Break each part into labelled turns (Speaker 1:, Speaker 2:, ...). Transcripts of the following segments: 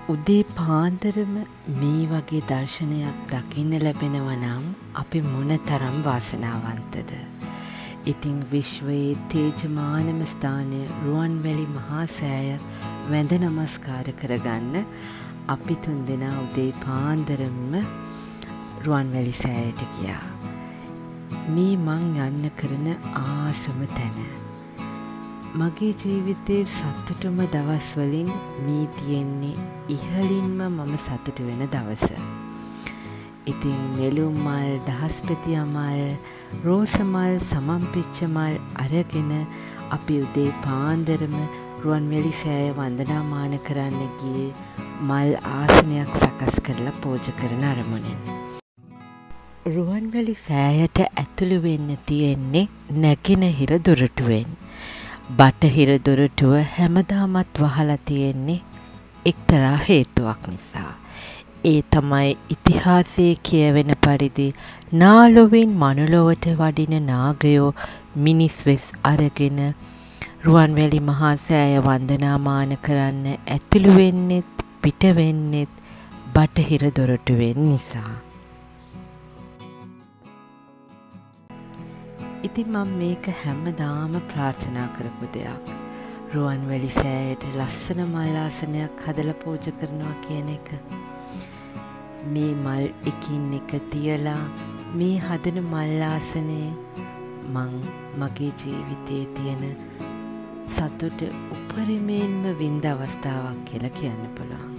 Speaker 1: උදේ පාන්දරම මේ වගේ දර්ශනයක් දකින්න ලැබෙනවා නම් අපි මොනතරම් වාසනාවන්තද. ඉතින් විශ්වයේ තේජමානම ස්ථානය රුවන්වැලි මහා සෑය වැඳ නමස්කාර කරගන්න අපි තුන්දෙනා උදේ පාන්දරම රුවන්වැලි සෑයට ගියා. මේ මං යන්න කරන ආසම තැන. මගේ ජීවිතයේ සතුටුම දවස් වලින් මේ තියෙන්නේ ඉහළින්ම මම සතුටු වෙන දවස. ඉතින් නෙළුම් මල්, දහස්පති මල්, රෝස මල්, සමම්පිච්ච මල් අරගෙන අපි උදේ පාන්දරම රුවන්වැලි සෑය වන්දනාමාන කරන්න ගියේ මල් ආසනයක් සකස් කරලා පූජ කරන අරමුණෙන්. රුවන්වැලි සෑයට ඇතුළු වෙන්න තියෙන්නේ නැගෙනහිර දොරටුවෙන්. බටහිර දොරටුව හැමදාමත් වහලා තියෙන්නේ එක්තරා හේතුවක් නිසා. ඒ තමයි ඉතිහාසයේ කියවෙන පරිදි නාලොවින් මනුලොවට වඩින නාගයෝ මිනිස් වෙස් අරගෙන රුවන්වැලි මහා සෑය වන්දනාමාන කරන්න ඇතුළු වෙන්නෙත් පිට වෙන්නෙත් බටහිර දොරටුවෙන් නිසා. ඉතින් මම මේක හැමදාම ප්‍රාර්ථනා කරපු දෙයක්. රුවන්වැලි සෑයට ලස්සන මල් ආසනයක් හදලා පූජ කරනවා කියන එක. මේ මල් එකින් එක තියලා මේ හදන මල් ආසනේ මං මගේ ජීවිතයේ තියෙන සතුට උපරිමයෙන්ම විඳ අවස්ථාවක් කියලා කියන්න පුළුවන්.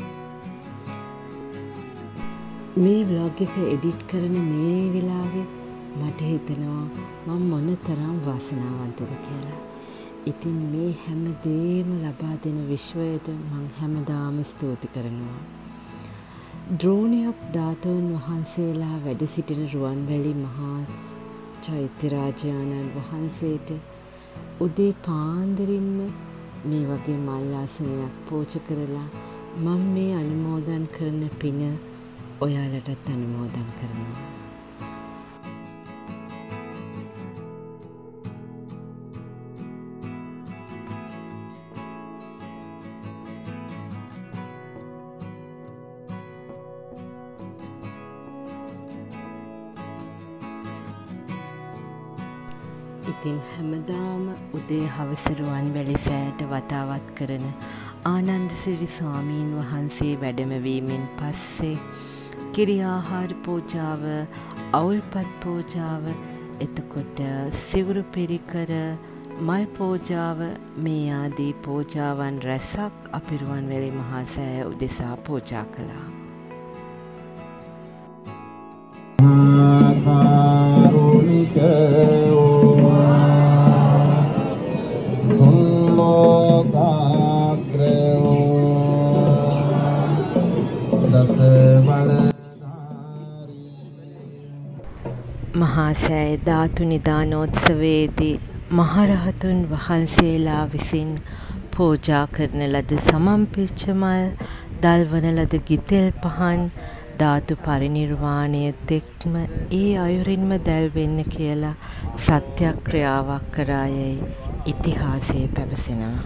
Speaker 1: මේ ව්ලොග් එක එඩිට් කරන මේ වෙලාවේ මට හිතෙනවා මම මොන තරම් වාසනාවන්තද කියලා. ඉතින් මේ හැම දේම ලබා දෙන විශ්වයට මං හැමදාම ස්තුති කරනවා. ද්‍රෝණයක් ධාතුන් වහන්සේලා වැඩ සිටින රුවන්වැලි මහා චෛත්‍යරාජාණන් වහන්සේට උදේ පාන්දරින්ම මේ වගේ මල් ආසනයක් පූජ කරලා මම මේ අනුමෝදන් කරන පින ඔයාලටත් අනුමෝදන් කරනවා. ඉතින් හැමදාම උදේ හවස රුවන්වැලි සෑයට වතාවත් කරන ආනන්දසිරි ස්වාමීන් වහන්සේ වැඩමවීමෙන් පස්සේ කිරි ආහාර පූජාව, අවුල්පත් පූජාව, එතකොට සිවුරු පිරිකර, මල් පූජාව මේ ආදී පූජාවන් රැසක් අපි රුවන්වැලි මහා සෑය උදෙසා පූජා කළා. මහා සෑය ධාතු නිදානෝත්සවයේදී මහරහතුන් වහන්සේලා විසින් පූජා කරන ලද සමම්පිච්ච මල්, දල්වන ලද ගිතෙල් පහන් ධාතු පරිනිර්වාණය තෙක්ම ඒ අයුරින්ම දැල්වෙන්න කියලා සත්‍යක්‍රියාවක් කරායයි ඉතිහාසයේ පැවසෙනවා.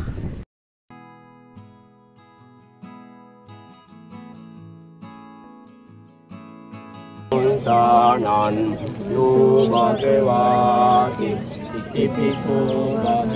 Speaker 2: Sanan lu bhagavati itipiso bhagavati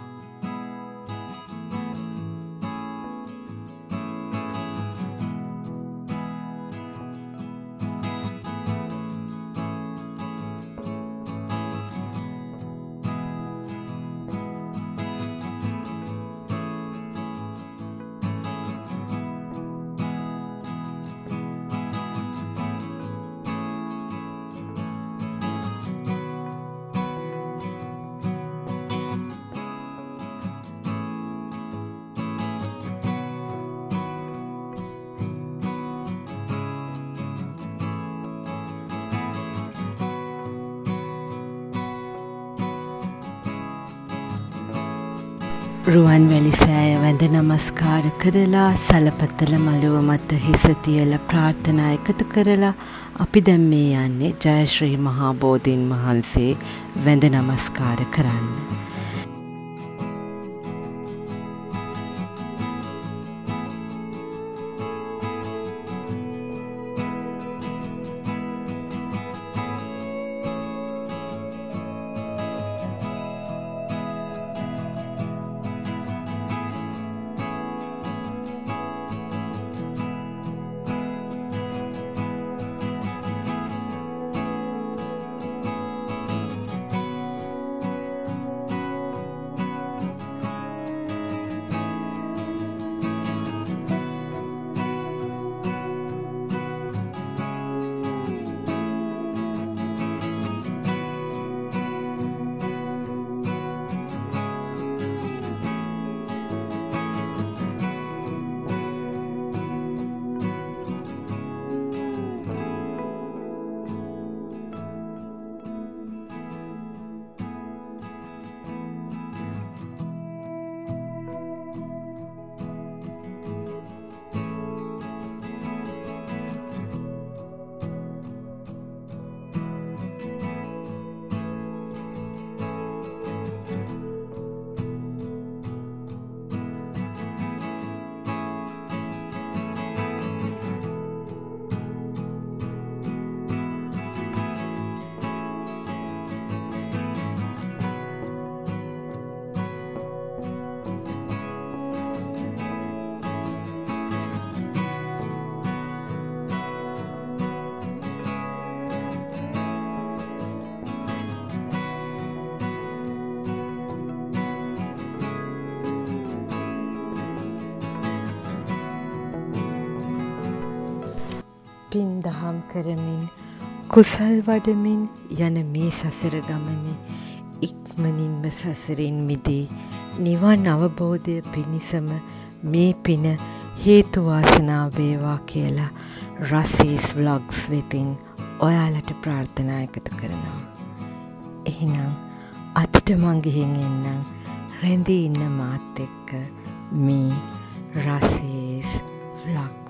Speaker 1: Ruwanweli සෑය වැඳ නමස්කාර කරලා සලපතල මළුව මත හිස තියලා ප්‍රාර්ථනා එකතු කරලා අපි දැන් මේ යන්නේ ජයශ්‍රී මහා බෝධීන් වහන්සේ වැඳ නමස්කාර කරන්න. පින් දහම් කරමින් කුසල් වඩමින් යන මේ සසර ගමනේ ඉක්මනින්ම සසරින් මිදී නිවන් අවබෝධය පිණිසම මේ පින හේතු වාසනා වේවා කියලා රසීස් ව්ලොග්ස් වෙතින් ඔයාලට ප්‍රාර්ථනා එකතු කරනවා. එහෙනම් අදට මං ගිහින් එන්නම් රැඳී ඉන්න මාත් එක්ක මේ රසීස් ව්ලොග්